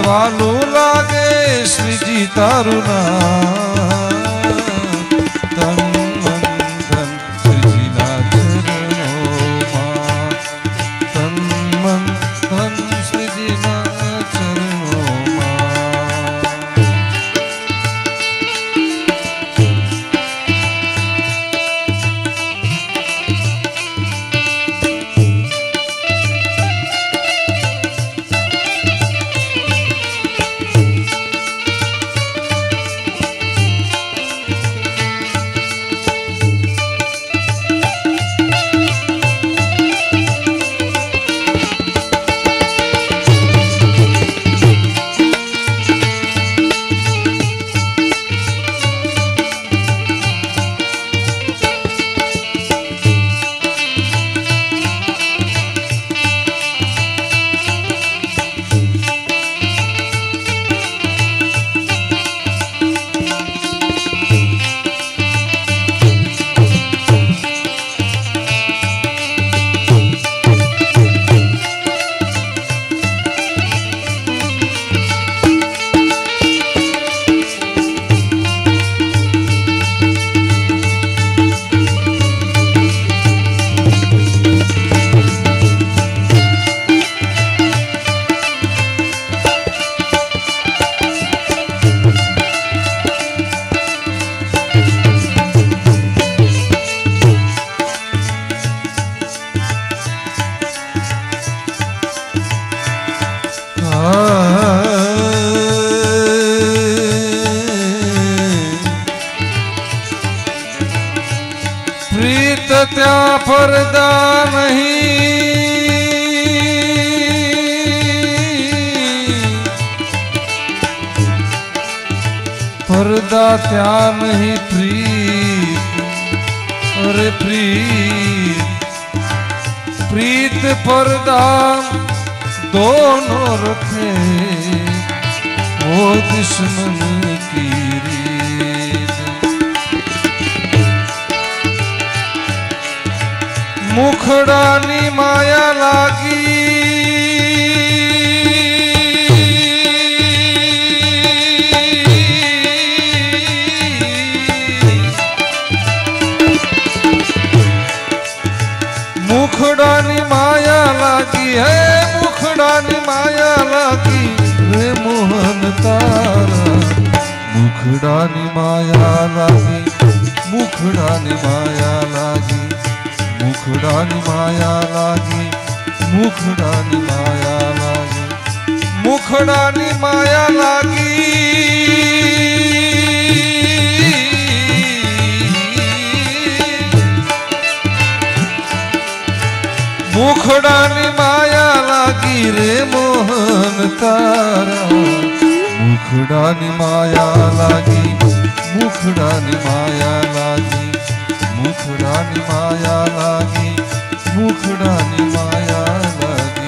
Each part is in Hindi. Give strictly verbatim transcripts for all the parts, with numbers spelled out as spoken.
વાલું લાગે શ્રીજી તારું નામ તન મન ધન શ્રીજીના ચરણોમાં તન મન ધન શ્રીજીના ચરણોમાં प्रीत त्या पर्दा नहीं पर्दा त्या नहीं प्रीत अरे प्रीत प्रीत पर्दा दोनों रखे वो दुश्मन की रीत मुखड़ानी माया लागी मुखड़ानी माया लागी है मुखड़ानी माया लागी रे मोहन तारा मुखड़ानी माया लागी मुखड़ानी माया लागी मुखड़ानी माया लागी मुखड़ानी माया लागी मुखड़ानी माया लागी मुखड़ानी माया लागी रे मोहन तारा मुखड़ानी माया लागी मुखड़ानी माया लागी मुखड़ानी माया लागी मुखड़ानी माया लागी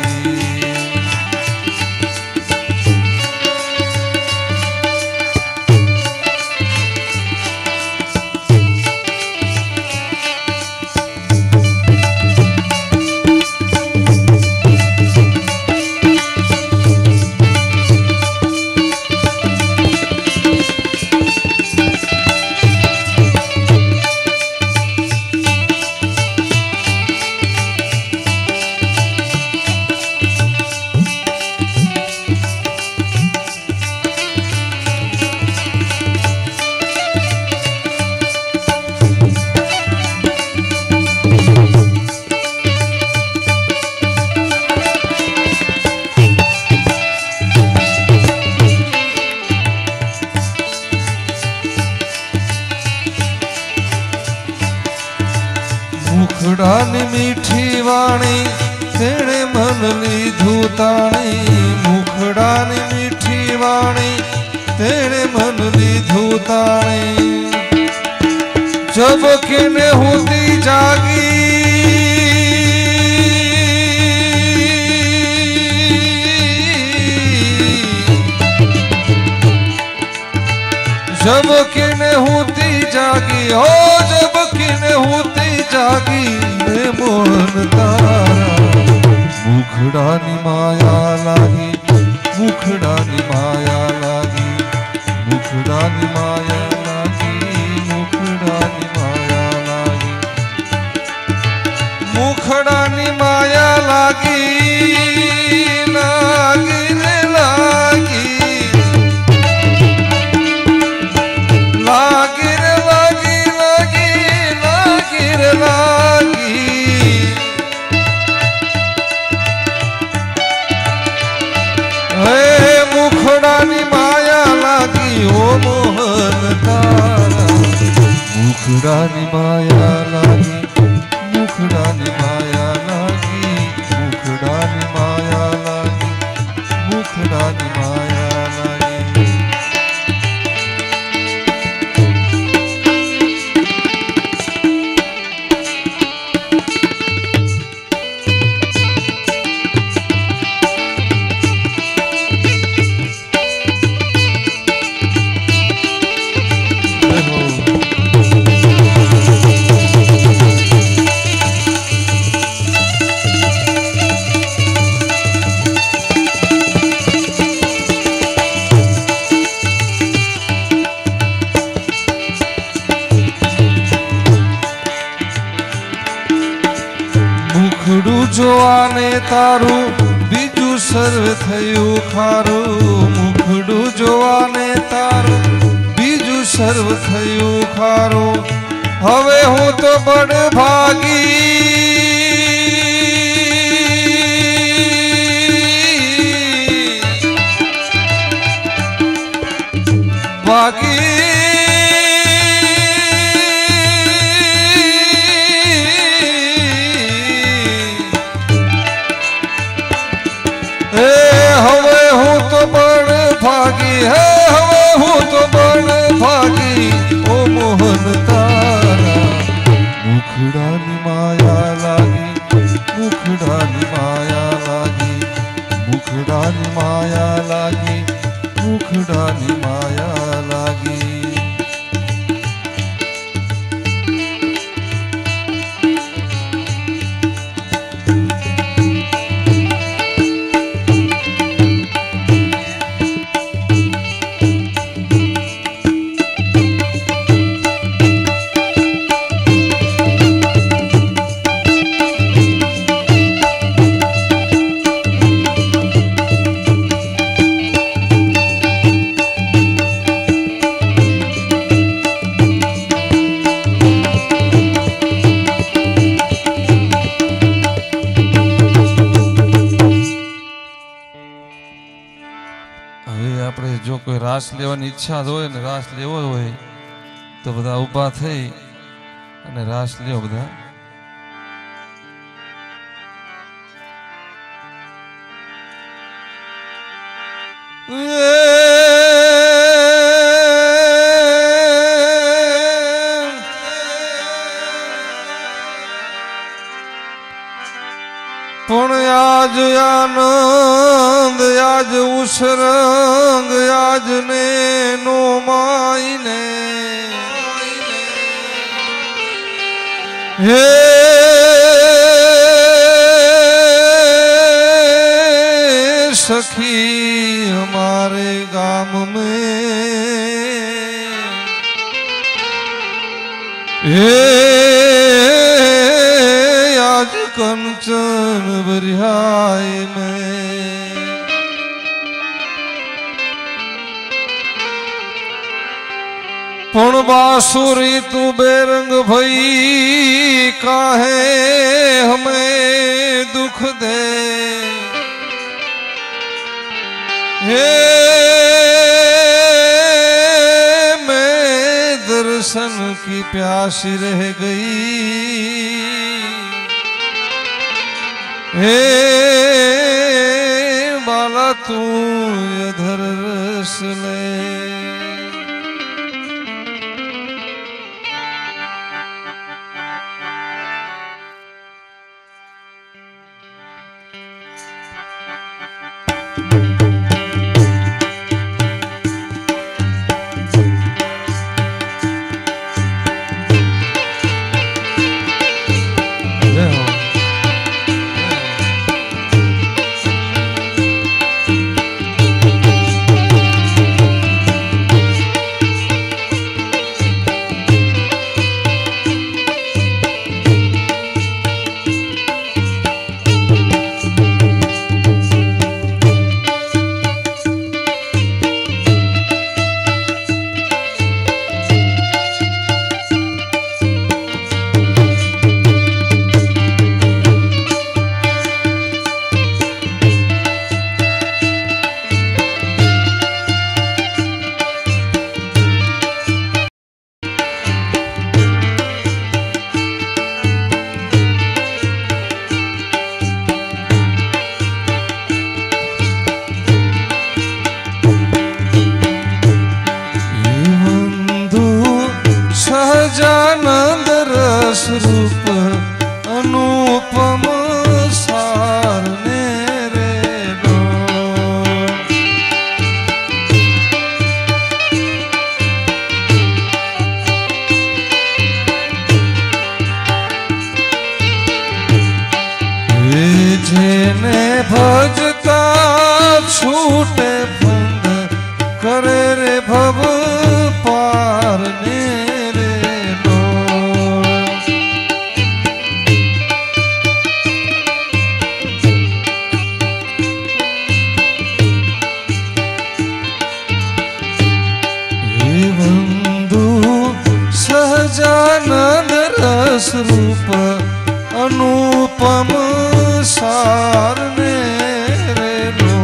मुखड़ानी मीठी वाणी तेणे मन लीधू ताणी मुखड़ानी मीठी वाणी तेणे मन लीधू ताणी जब किने होती जागी जब किने होती जागी हो जब किने होती जागी रे मोहन तारा मुखड़ानी माया लागी मुखड़ानी मुखड़ानी माया लागी लागी रे लागी लागी रे लागी लागी लागी रे लागी हे मुखड़ानी माया लागी ओ मोहन तारा मुखड़ानी माया लागी मुखड़ानी माया लागी मुखड़ानी माया लागी मुखड़ानी माया लागी मुखड़ू जोवाने तारू बीजू सर्व थयु खारू मुखड़ू जोवाने तारू बीजू सर्व थयु खारू हवे हूँ तो बड़ भागी भागी भागी है हवे हूँ तो बड़ भागी ओ मोहन तारा मुखड़ानी माया लागी मुखड़ानी माया लागी मुखड़ानी माया लागी मुखड़ानी माया लागी जो कोई रास लेवानी इच्छा होय ने रास लेवो होय तो बधा उभा थई अने रास ल्यो बधा पण आज आनंद आज उसरंग आज ने नो माई ने हे सखी हमारे गाम में हे आज कंचन बरिहाय में पण बांसुरी तू बेरंग भई काहे हमें दुख दे हे मैं दर्शन की प्यासी रह गई हे बाला तू अधर रस ले जेने भजता छूटे फंद करे रे भव पार ने रे लोल। हे बंधु सहजानंद रस रूप अनुपम सार ने रे लो।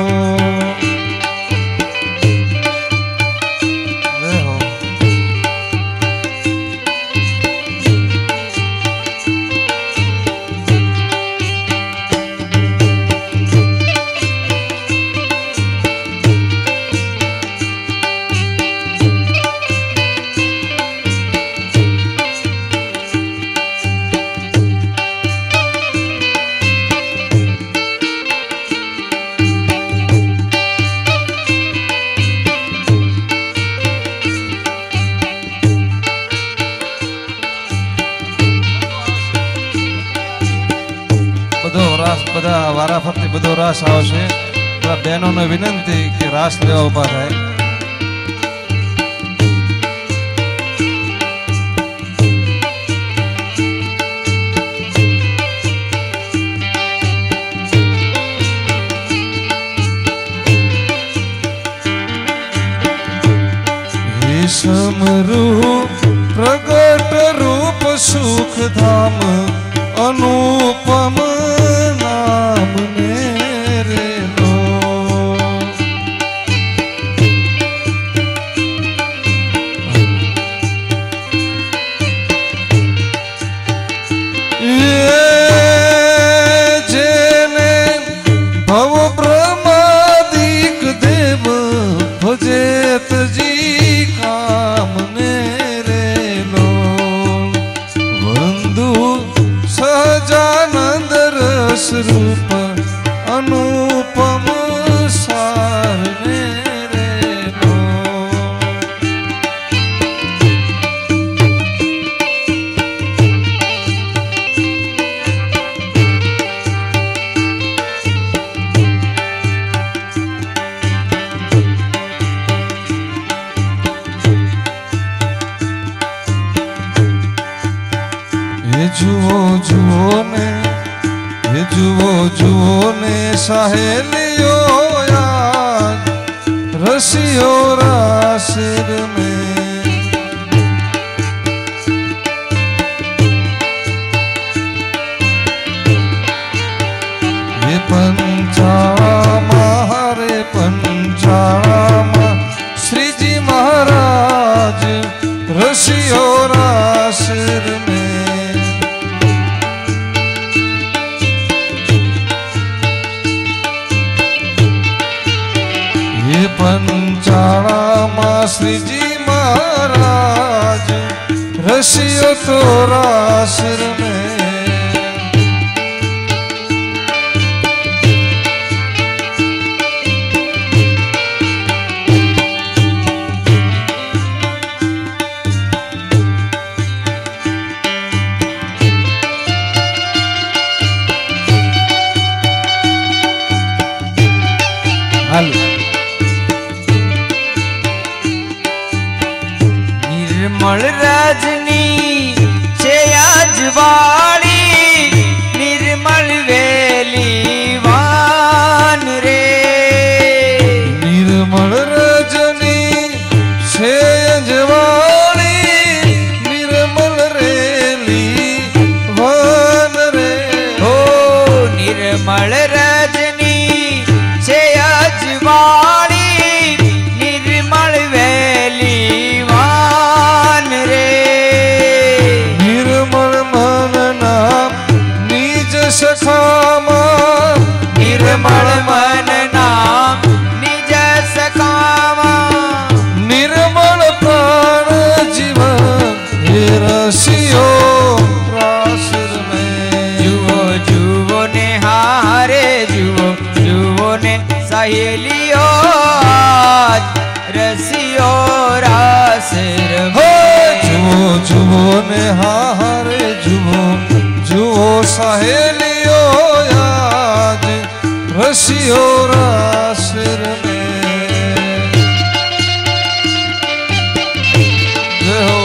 બધા વારા ફરતી બધો રાસ આવશે. બહેનોને વિનંતી કે રાસ લેવા ઉભા થાય. समरू प्रगट रूप सुख धाम अनुपम नाम ने रे लो। ये जेने भव ब्रह्मादिक देव भजेत जी काम ने रे लो। बंधु सहजानंद रस रूप अनुपम सार ने रे लो। ये जुओ जुओ ने ये जुओ जुओ ने सहेलियो याद रसियो रासिर में। ये पंचामा हरे पंचामा श्री जी महाराज रसियो रासिर में। ये पंचामा श्री जी महाराज रसियो तो रासिर में। निर्मल रजनी छे अजवाड़ी निर्मल वेली वान रे। निर्मल रजनी छे अजवाड़ी निर्मल रेली वान रे। हो निर्मल रजनी छे अजवाड़ी निर्मल वेली सखामा निर्मल मन नाम निज सखामा। निर्मल प्राण जीवन हे रसियो रासिर में। जुओ जुओ ने हारे जुओ जुओ ने सहेलियो आज रसियो रासिर में। जुओ जुओ ने हारे जुओ जुओ सहेलियो यार रसियो रास रमे। जय हो।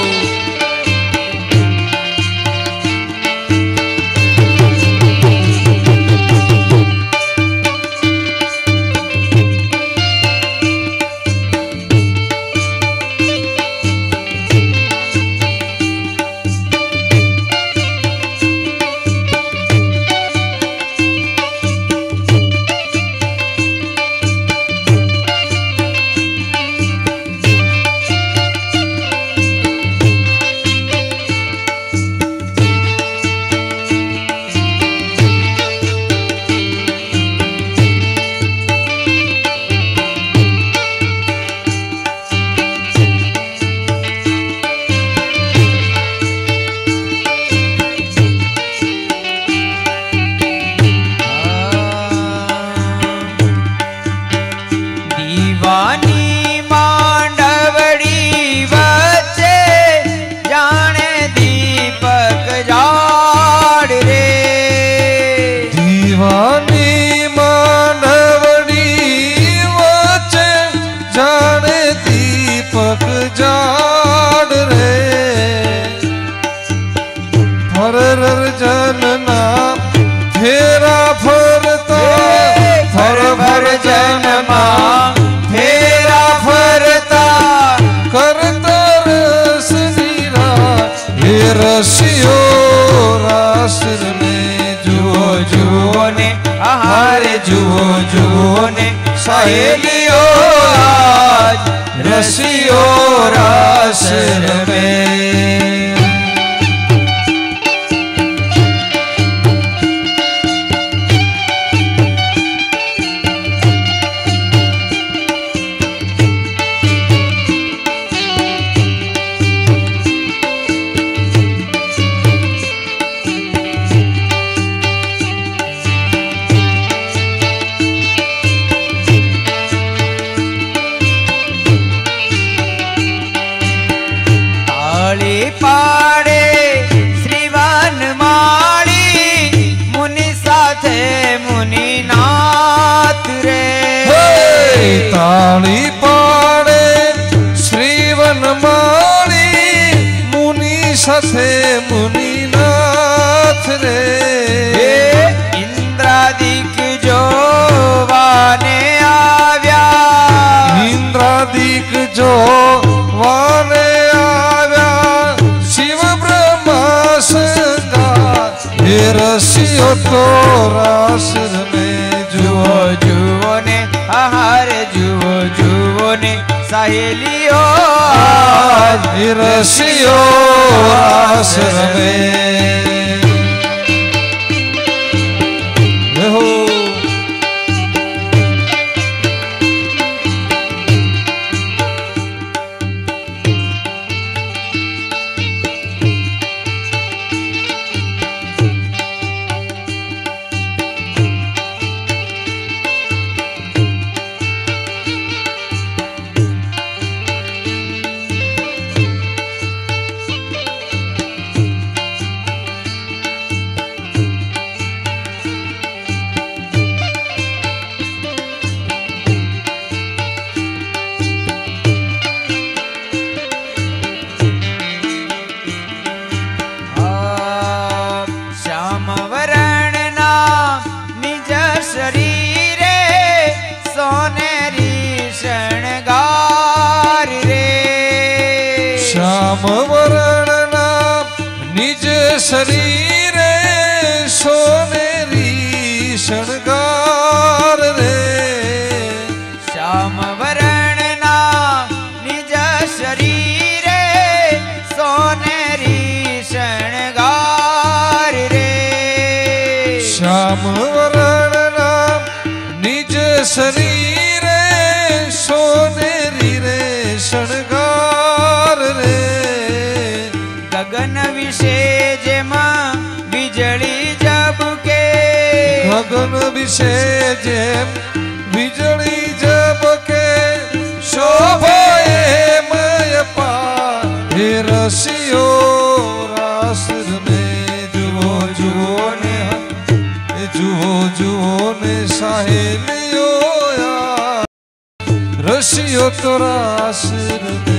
रसियो रास में जुओ जुओ ने आहारे जुओ जुओ ने सहेलियो आज रसियो रास में। पाड़े श्रीवन माली मुनि साथे मुनि नाथ रे। ताली पाड़े श्रीवन माली मुनि साथे मुनि नाथ रे। इंद्रादिक जो वाने आव्या इंद्रादिक जो वाने रसियो तो रास में जुओ जुओ ने आहारे जुओ जुओ ने सहेलियो आज रसियो रास में। श्याम वरण नाम निज शरीरे सोनेरी शृंगार रे। श्याम वरण नाम निज शरीरे सोनेरी शृंगार रे। श्याम वरण नाम निज शरीरे सोनेरी रे शृंगार रे। गगन विषे जेमा बिजली जब के गगन विषे जेम बिजली जब के शोभाए मय पार हे रसियो रास में जुओ जुओ ने जुओ जुओ ने सहेलियो यार रसियो तो रास में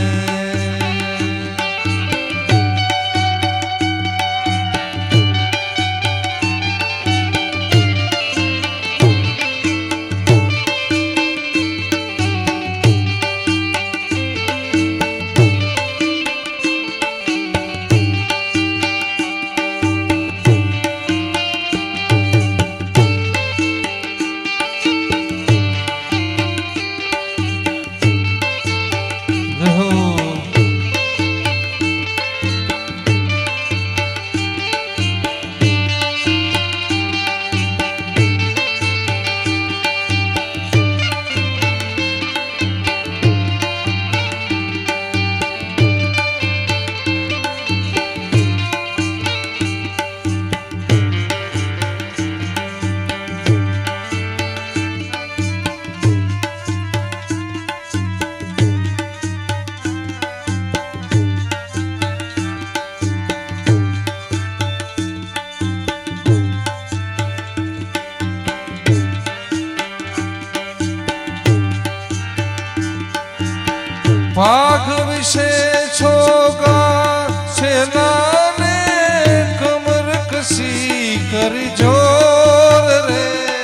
पाख विषे छोगा सेना ने कमर कसी कर जोर रे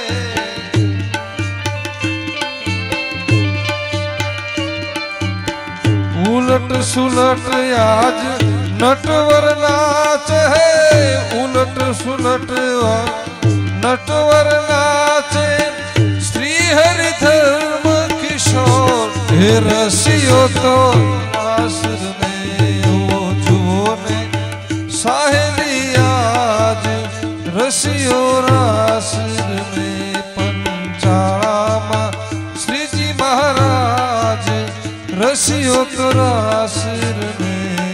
उलट सुलट आज नटवर नाच है उलट सुलट नटवर नाचे श्री हरि धर्म किशोर हे रसियो तो आसर में वो जुओ ने साहेली आज रसियो रासर में पंचामा श्री जी महाराज रसियो तो रासर में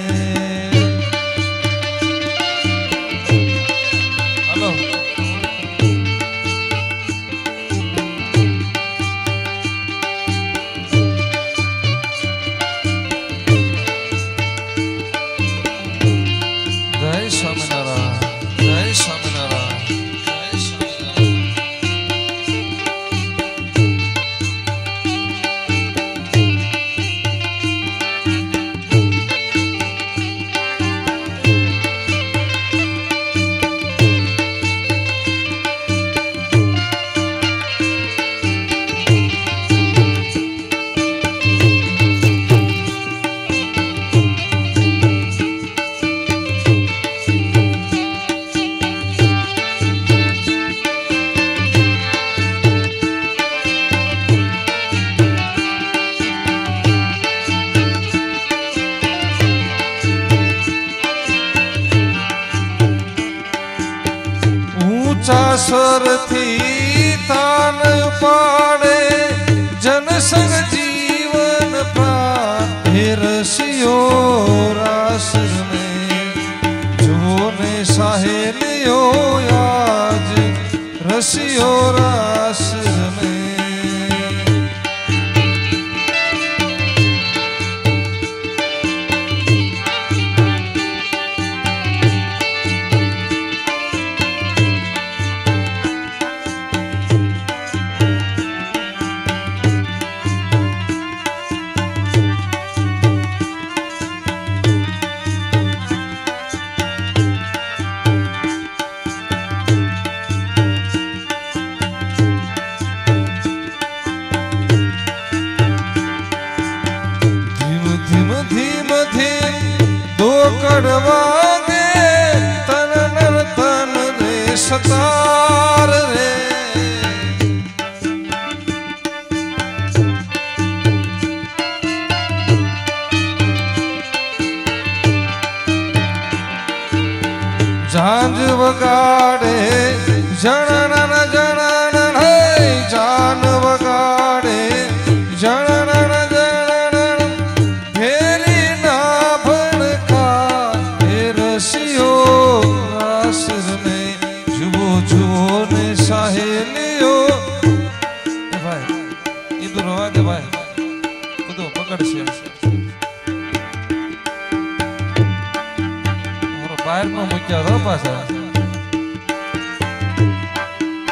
हेलो स्वर थी तान पाड़े जन संग जीवन प्राण हे रसियो रासर में जो ने सहेलियो आज रसियो रासर में कड़वागे तन नर तन रे सतार रे झांझ वगाड़े जनन जनन है जान वगाड़े जनन सहेलियो भाई इधर रवा दे भाई खुद पकड़ से और बाहर में मुझे दो पासा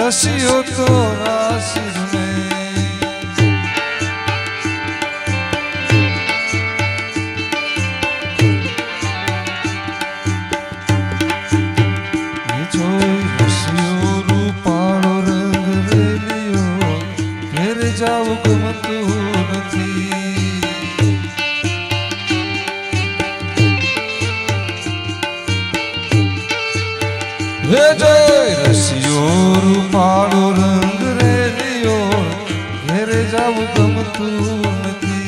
रसियो तो रास में जो रसियो रूपाळो रंग रेलियो घेरे जाऊ गमतू नथी हे जय रसियो रूपाळो रंग रेलियो घेरे जाऊ गमतू नथी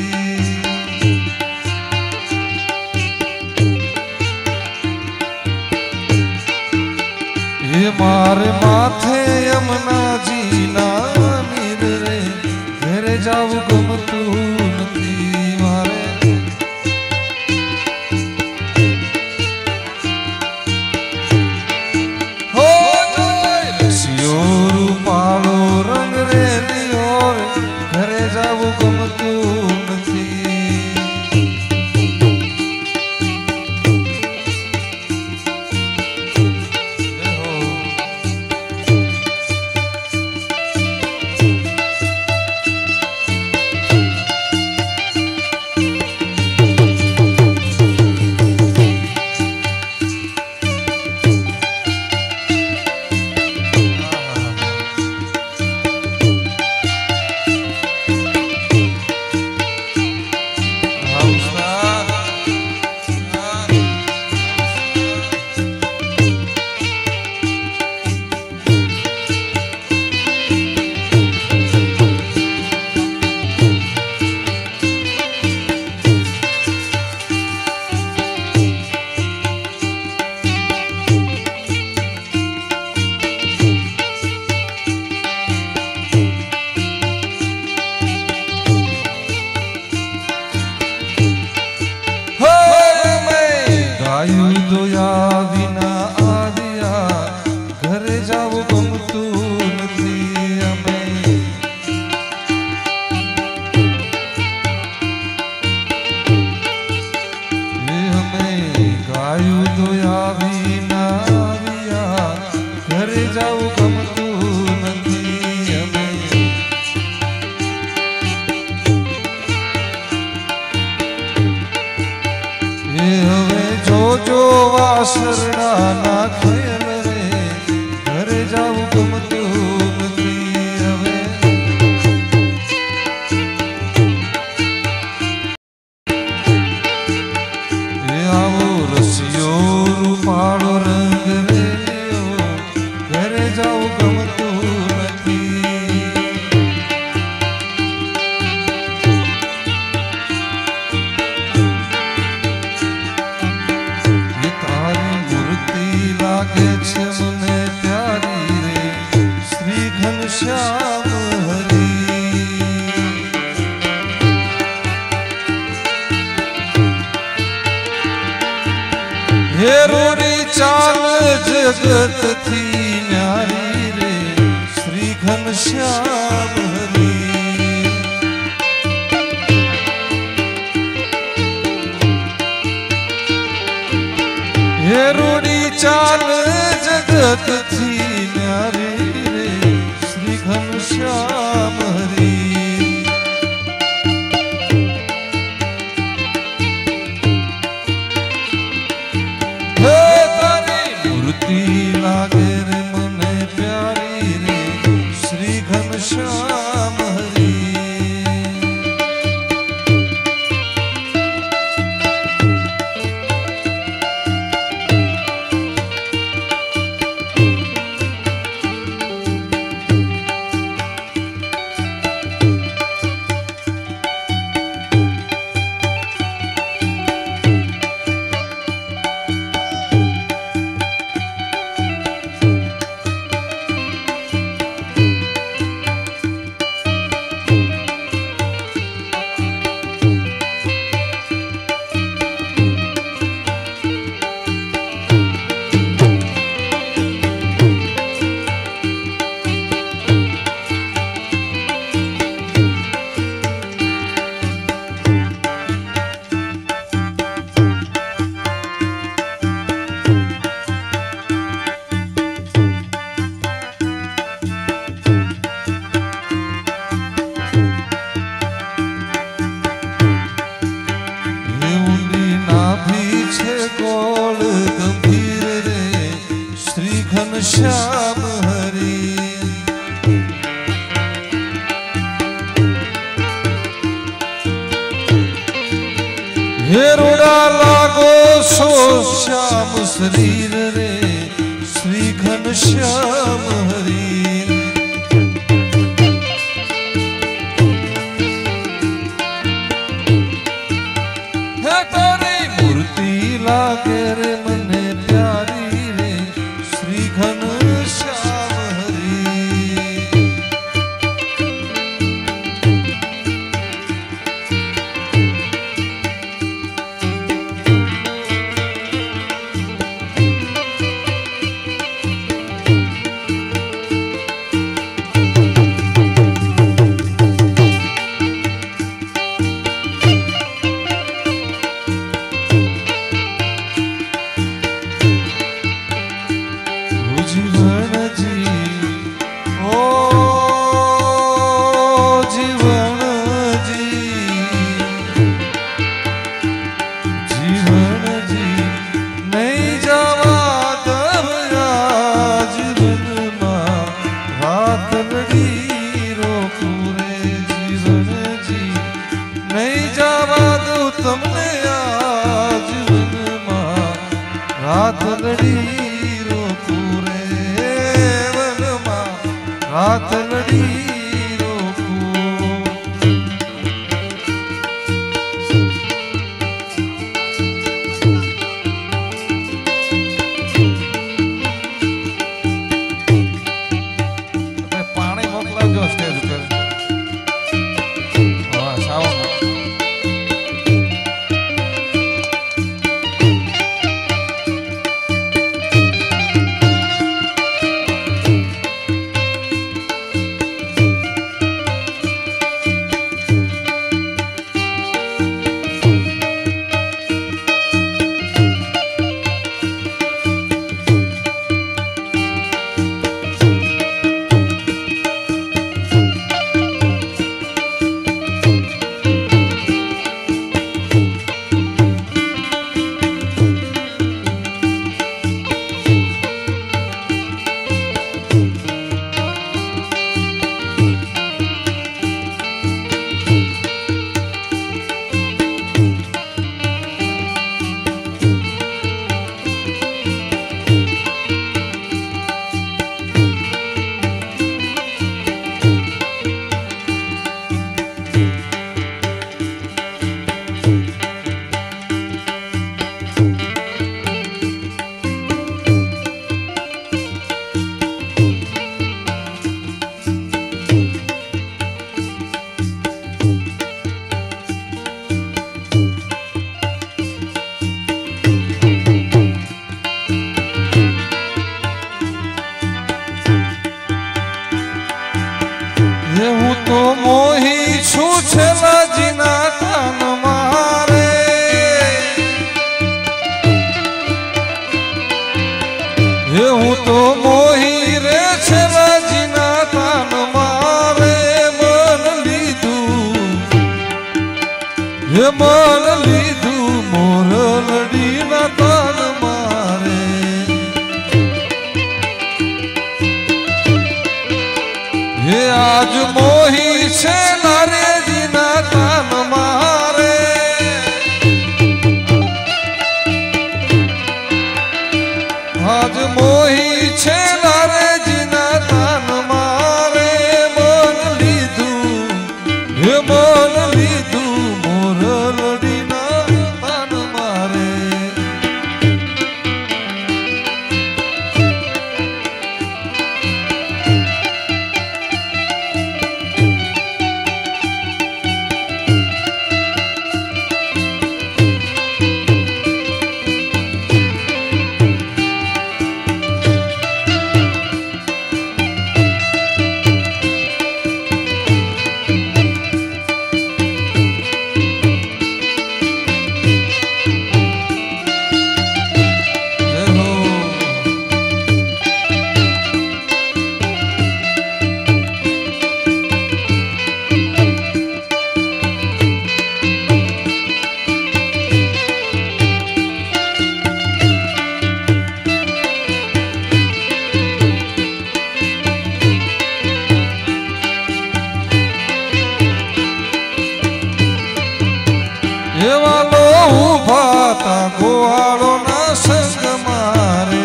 ये मारे माथे यमुना जी ना नीर रे घेरे जाऊ गमतू नथी मारे रूपाळो रंग रेलियो घरे जाऊ गमतू नथी आयु दोया विना आविया घरे जाऊ गमतू नथी हमें ये हमें गायु दोया विना आविया घरे जाऊ गमतू नथी हमें ये हमें जो जो वासरड़ा ना खेल रे घरे जाऊ गमतू नथी हवे ये आवो रसियो रूपाळो रंग रेलियो घरे जाऊ गमतू नथी लागे छे मने प्यारी रे श्री घनश्याम हरी हे रोरी चाल जगत थी न्यारी रे श्री घनश्याम हरी हे रोरी चाल जगत थी न्यारी रे श्री घनश्याम हरी हे तारी मूर्ति लागे रे मने प्यारी रे श्री घनश्याम हरी कोल गंभीर रे श्री घनश्याम हरि। हे रुड़ा लागो सो श्याम शरीर रे श्री घनश्याम हरि। लागे रे मने प्यारी रे श्री घनश्याम हरि। जीवन जी ओ जीवन जी जीवन जी नहीं जावा दबया जीवन मां रात लड़ी रो पूरे। जीवन जी नहीं जावा दो तुमने आ जीवन मां रात लड़ी रात लड़ी रोकू। पानी मोकलावजो स्टेज पर। हाँ सावन हूँ तो मोही छू छला जीना तन मारे। हे हूँ तो मोही रे छला जीना तन मारे। मन लीधू हे मन लीधू मोर लड़ी ना तन मारे। हे आज मोही छे लारे जीना तन मारे। आज मोही छे लारे जीना तन मारे। मन लीधू हे मन लीधू मोर लड़ी ઊભા તા ગોવાળોના સંગ મારે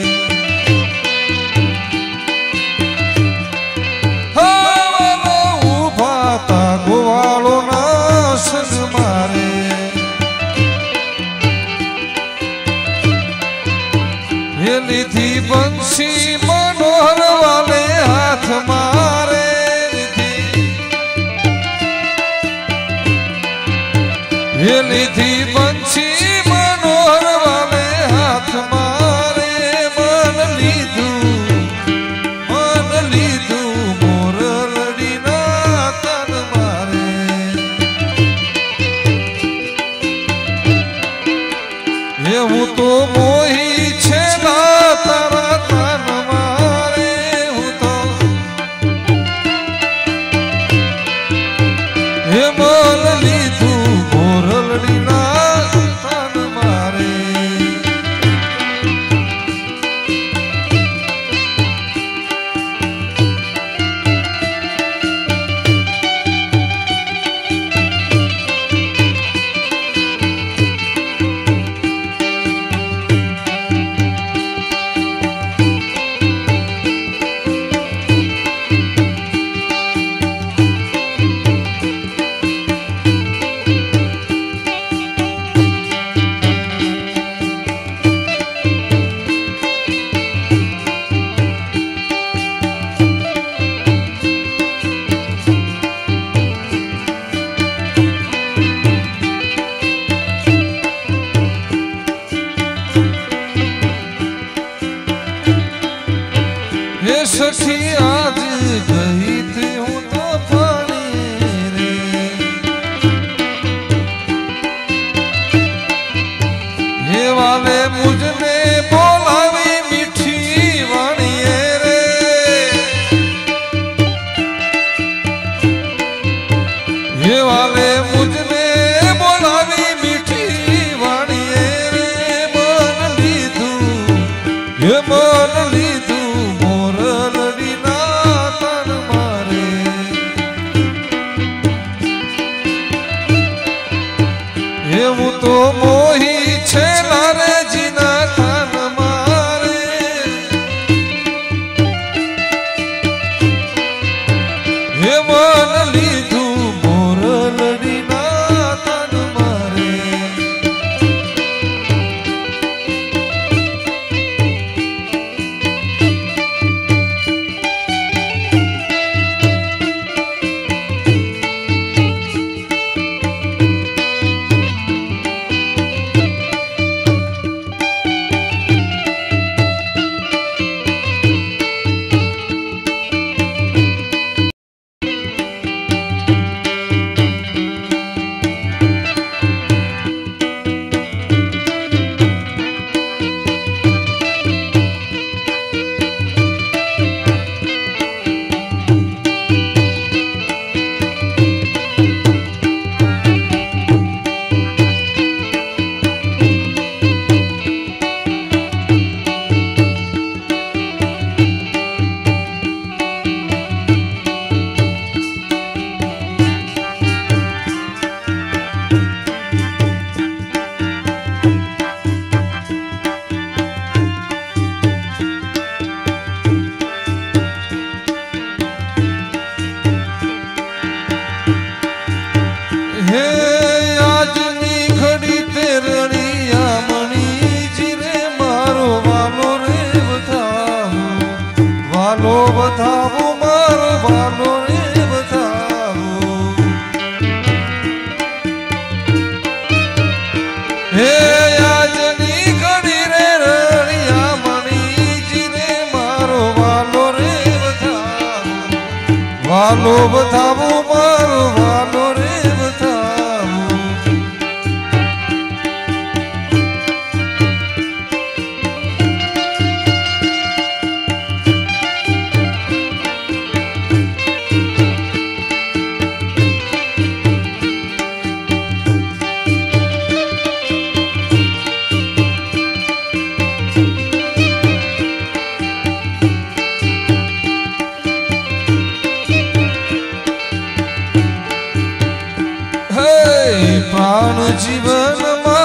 ઊભા તા ગોવાળોના સંગ મારે લીધી બંસી મનોહર વાલે હાથ મારે લીધી લીધી બંસી મનોહર વાલે હાથ મારે મન લીધું મન લીધું મોરલડીના તન મારે એવું તો મોહી છે તારા તન મારે હું તો હે મન લીધું મોરલડીના તન મારે સખી આજ ગઈ તી હું તો પાણી રે હે વાલે મુજને બોલાવી મીઠી વાણીએ રે હે વાલે મુજને બોલાવી મીઠી વાણીએ રે મન લીધું હે મન લીધું એવું તો મોહી છે લારે જીના તન મારે હે મન લીધું મોરલડીના તન મારે વાલો બતાવો મારો વાલો રે બતાવો હે આજની ઘડી રે રણિયા મણીજી રે મારો વાલો રે બતાવો વાલો બતાવો મારો વાલો રે બતાવો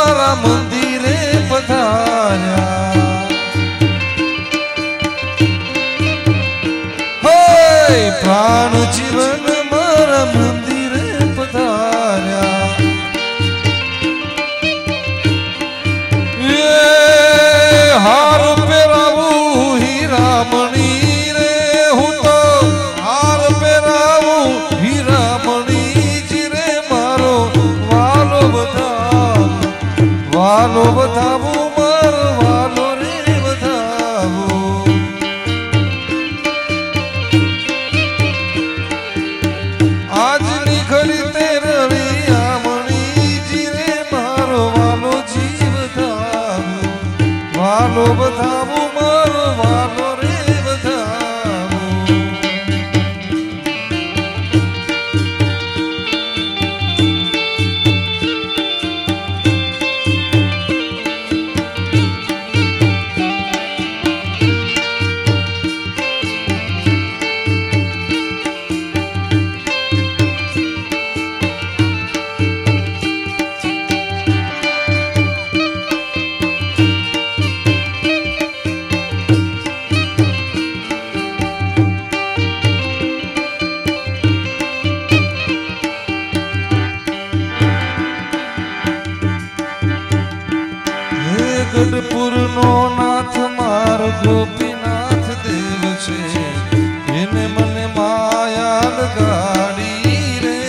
मारा मंदिरे पधार्या हे प्राण जीवन मारा मंदिरे पधार्या ये हार पेरावू हीरामणी रे हूँ तो हार पेरावू हीरामणी जी रे मारो वालो बधावू वालो बधावू मारो वालो रे बधावू आज निखरी तेरे रवियामणी जी रे मारो वालो जी बधावू वालो बधावू मारो वालो रे बधावू गढ़पुर नो नाथ मार गोपीनाथ देव छे एने मने माया लगाड़ी रे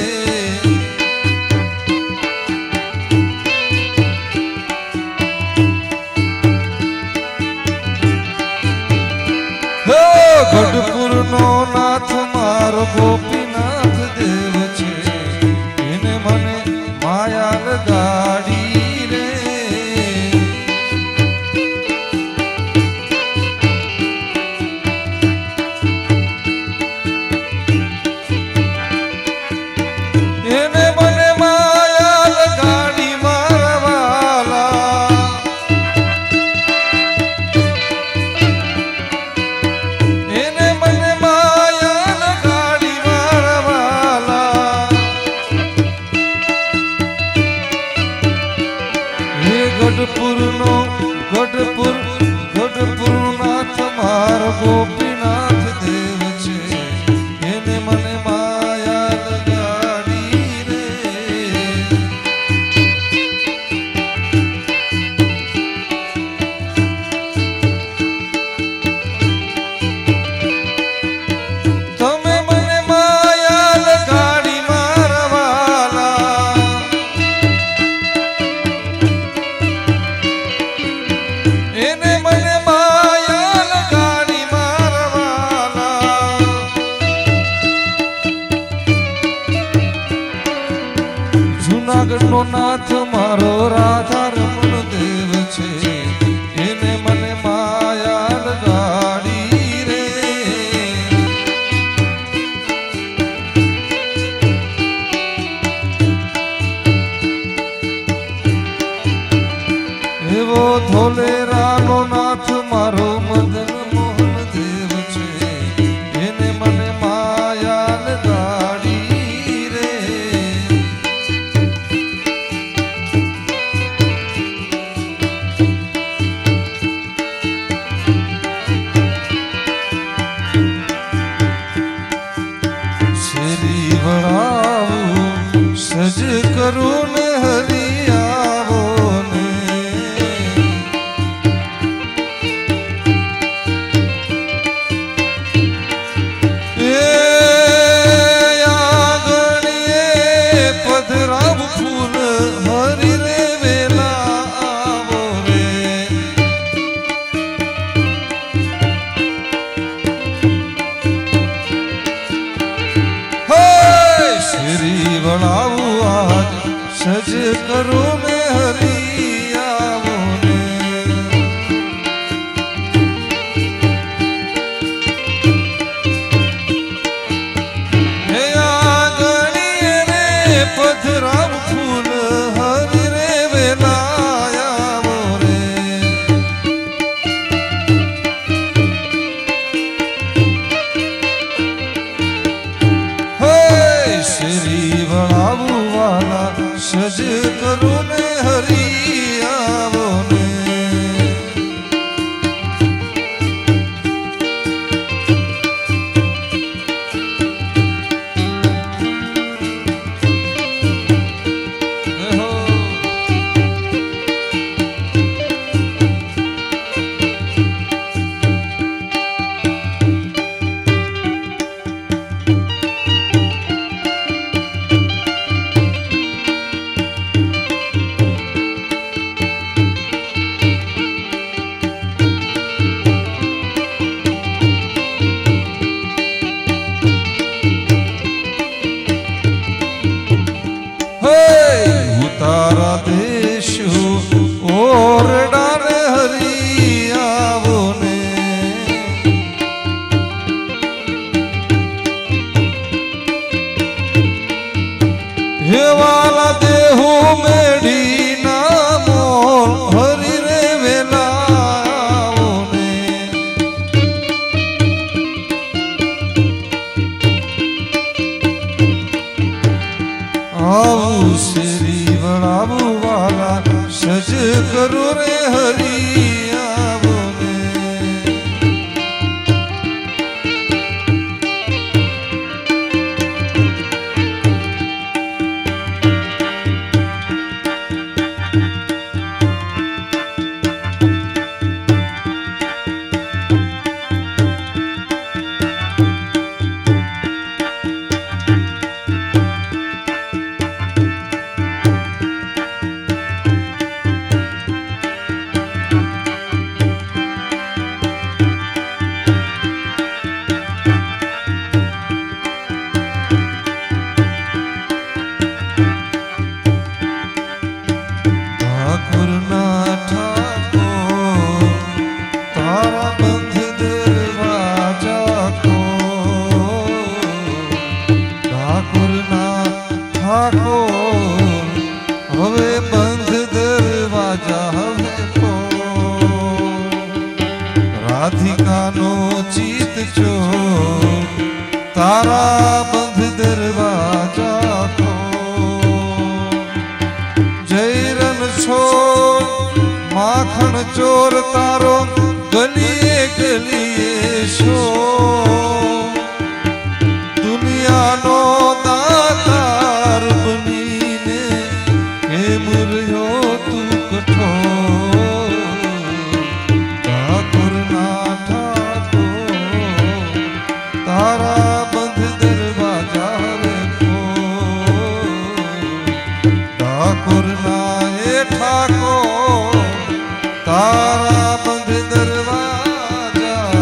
हो गढ़पुर नो नाथ मार गोपीनाथ देव छे एने मने माया लगाड़ी गढ़पुर नो गढ़पुर गढ़पुर नाथ मार गोपीनाथ देव छे एने मने माया लगाड़ी रे तमे मने माया लगाड़ी मारा वाला एने मने माया लगाड़ी मारवाला जूनागढ़ नो नाथ मारो राधा रमण देव छे एने मने माया लगाड़ी रे एवो धोलेरा नो नाथ मारो मदन मोहन देव छे एने मने माया लगाड़ी रे शेरी बढ़ाऊ सज करूं ने हरियावो ने करो रे हरि आवो ने। હવે બંધ દરવાજા હવે પો રાધિકાનો ચિત છો તારા બંધ દરવાજા ખો જયરન છોડ માખણ ચોર તારો ગલીએ ગલીએ શો દુનિયાનો દાતાર બનીને કેમ રહ્યો તું કઠોર ઠાકોરના ઠાકોર તારા બંધ દરવાજા હવે ઠાકોરના એ ઠાકોર તારા બંધ દરવાજા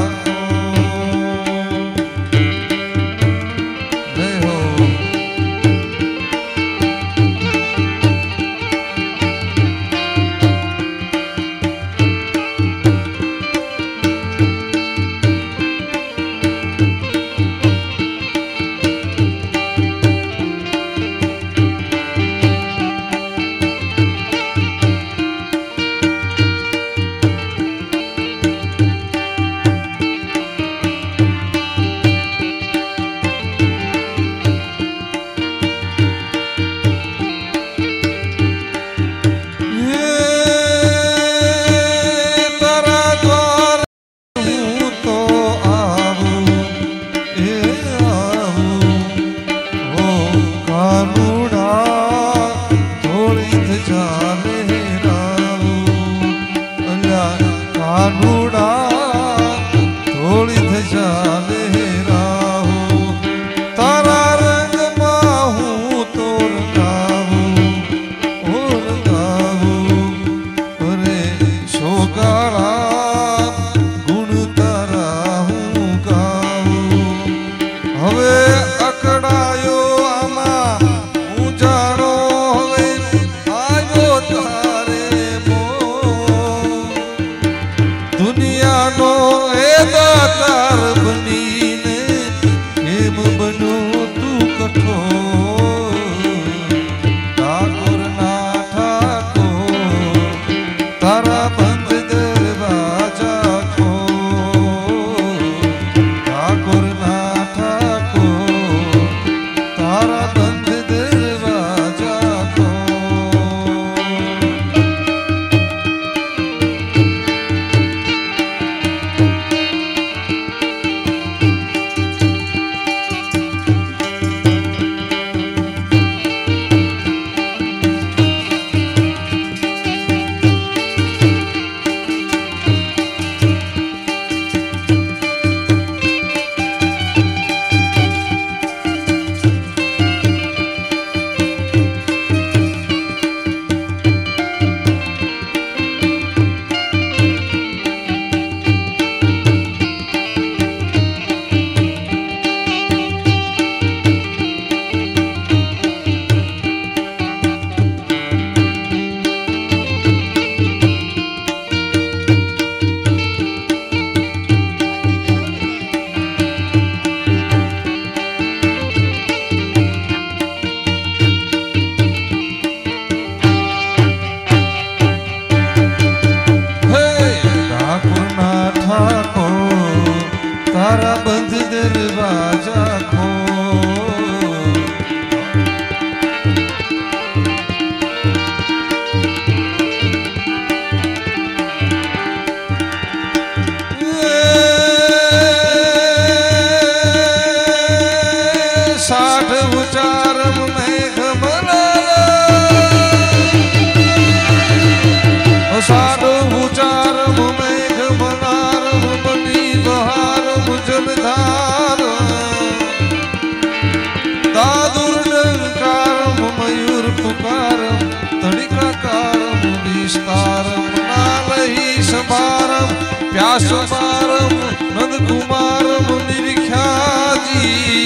विस्तारम नालही समारम प्यास मारम नंद कुमारम निरीख्याजी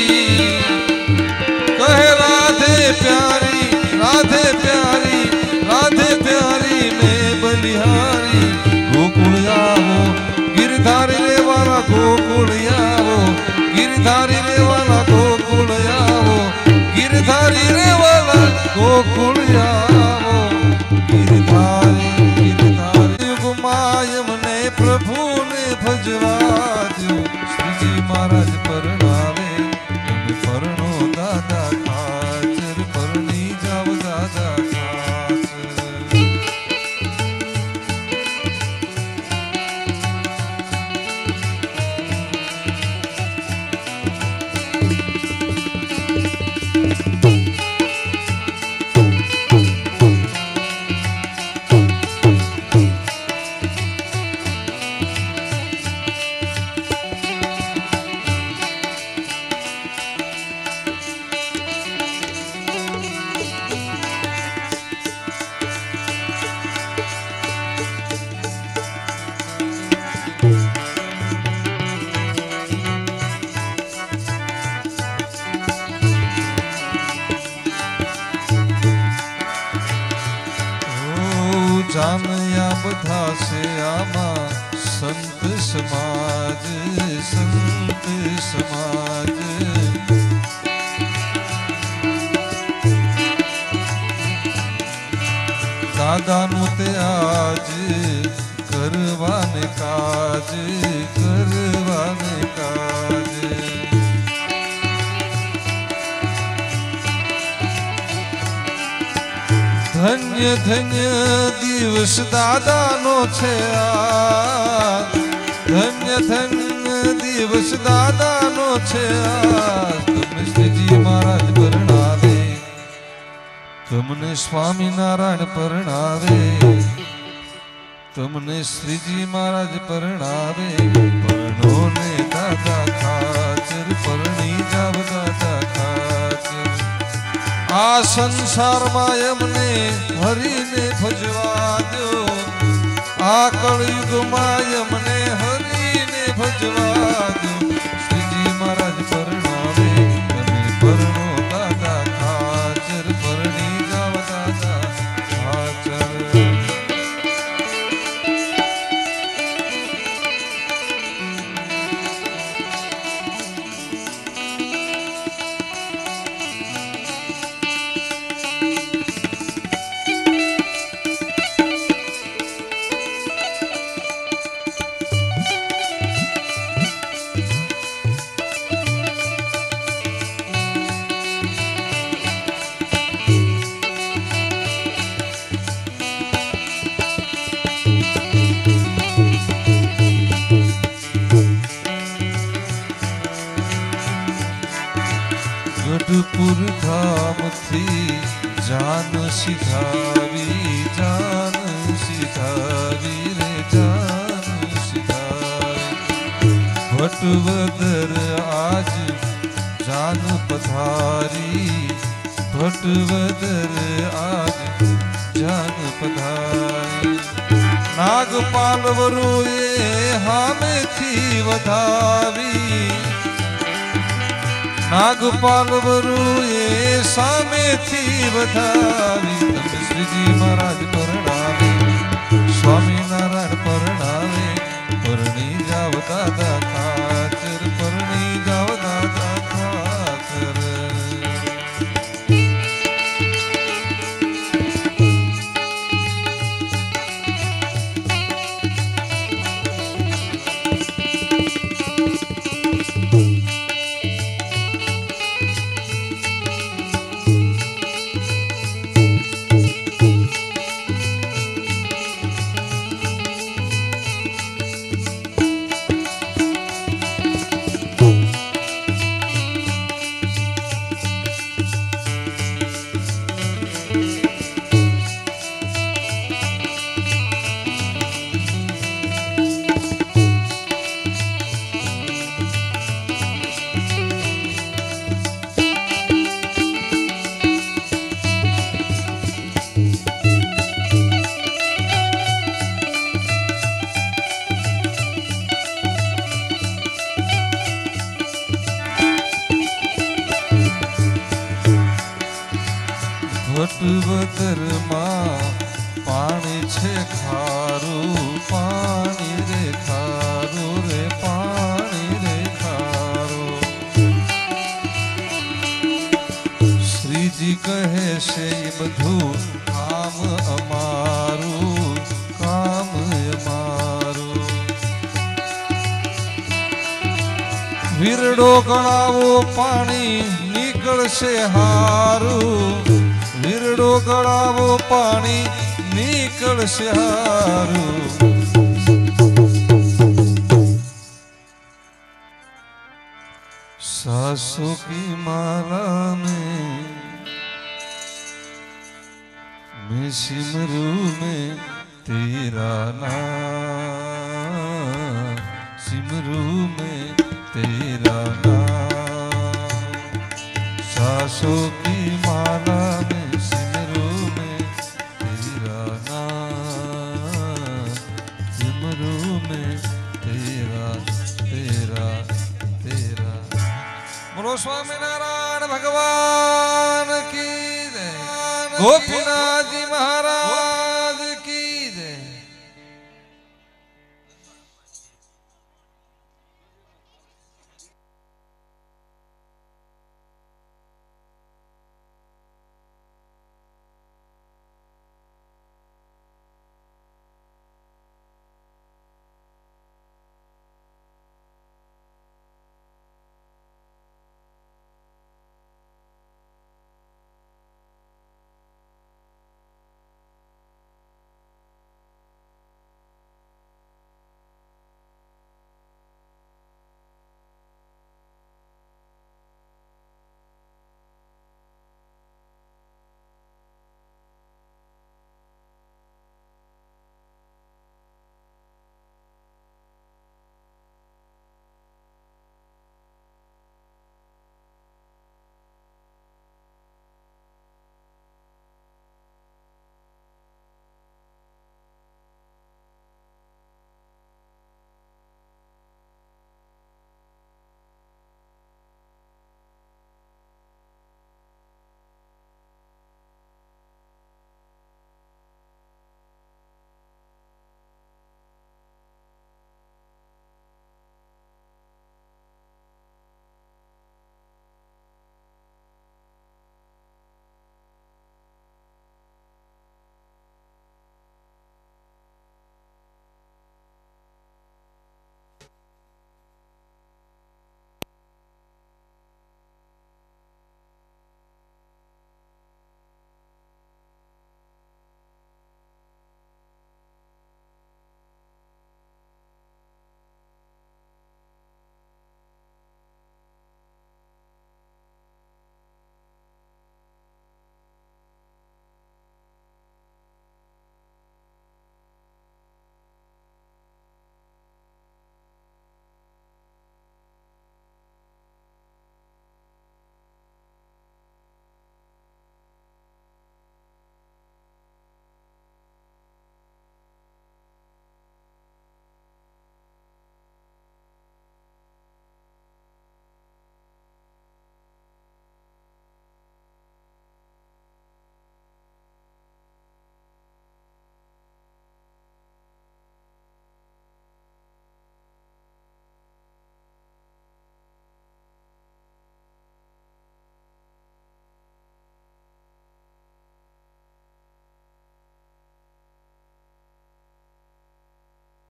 कहे राधे प्यारी राधे प्यारी राधे प्यारी मैं बलिहारी गोकुल आवो गिरधारी रे वाला गोकुल आवो गिरधारी रे वाला गोकुल आवो गिरधारी रे वाला गोकुल आवो गिरधारी गिरधारी गुमायम ने प्रभु ने भजवा दो श्री जी महाराज परणावे તમે પરણો દાદા ખાચર પરણી જાવ દાદા ખાચર જામ્યા બધા છે આમાં સંત સમાજ સંત સમાજ દાદાનું તે આજ કરવાને કાજ કરવાને કાજ ધન્ય ધન્ય દિવસ દાદાનો છે આ ધન્ય ધન્ય દિવસ દાદાનો છે આ તમને શ્રીજી મહારાજ પરણાવે તમને સ્વામિનારાયણ પરણાવે તમને શ્રીજી મહારાજ પરણાવે પરણો ને દાદા ખાચર પરણી જાવ દાદા ખાચર આ સંસારમાં એમને હરિને ભજવા દો આ કળયુગમાં એમને હરિને ભજવા દો શ્રીજી મહારાજ પરણાવે તમે પરણો દાદા ખાચર પરણી જાવ દાદા ખાચર ગઢપુર ધામથી જાન સિધાવી જાન સિધાવી રે જાન સિધાવી ભટવદર આજ જાન પધારી ભટવદર આજ જાન પધારી નાગપાલ વરુએ હામેથી વધાવી નાગપાલ વરુએ સામેથી વધાવી તમે શ્રીજી મહારાજ પરણાવે સ્વામિનારાયણ પરણાવે પરણી જાવ દાદા ખાચર પરણી જાવ દાદા ખાચર વટવતરમાં પાણી છે ખારું પાણી રે ખારું રે પાણી રે ખારું શ્રીજી કહે છે એ બધું કામ અમારું કામ અમારું વીરડો ગળાવો પાણી નીકળશે હારું વીરડો ગળાવો પાણી નીકળશે હારું सासों की माला में मैं सिमरू में तेरा नाम सिमरू में तेरा नाम सासों की माला में सिमरू में तेरा नाम सिमरू में तेरा तेरा तेरा बोलो स्वामी नारायण भगवान की जय गोपीनाथ जी महाराज